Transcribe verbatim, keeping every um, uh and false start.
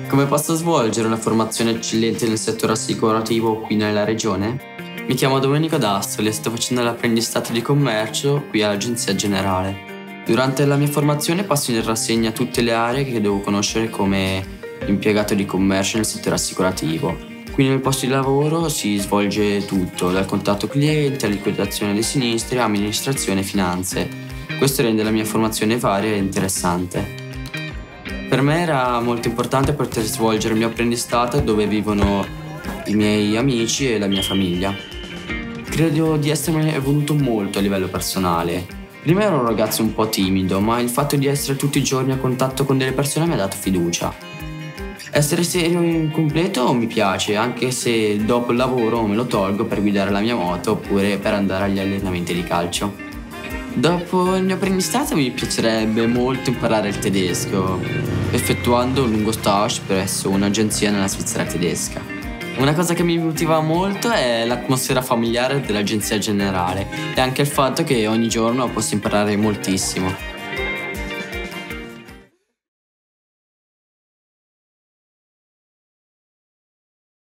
Come posso svolgere una formazione eccellente nel settore assicurativo qui nella regione? Mi chiamo Domenico D'Astoli e sto facendo l'apprendistato di commercio qui all'Agenzia Generale. Durante la mia formazione passo in rassegna tutte le aree che devo conoscere come impiegato di commercio nel settore assicurativo. Qui nel posto di lavoro si svolge tutto, dal contatto cliente alla liquidazione dei sinistri, amministrazione e finanze. Questo rende la mia formazione varia e interessante. Per me era molto importante poter svolgere il mio apprendistato dove vivono i miei amici e la mia famiglia. Credo di essermi evoluto molto a livello personale. Prima ero un ragazzo un po' timido, ma il fatto di essere tutti i giorni a contatto con delle persone mi ha dato fiducia. Essere serio in completo mi piace, anche se dopo il lavoro me lo tolgo per guidare la mia moto oppure per andare agli allenamenti di calcio. Dopo il mio apprendistato mi piacerebbe molto imparare il tedesco, effettuando un lungo stage presso un'agenzia nella Svizzera tedesca. Una cosa che mi motiva molto è l'atmosfera familiare dell'Agenzia Generale e anche il fatto che ogni giorno posso imparare moltissimo.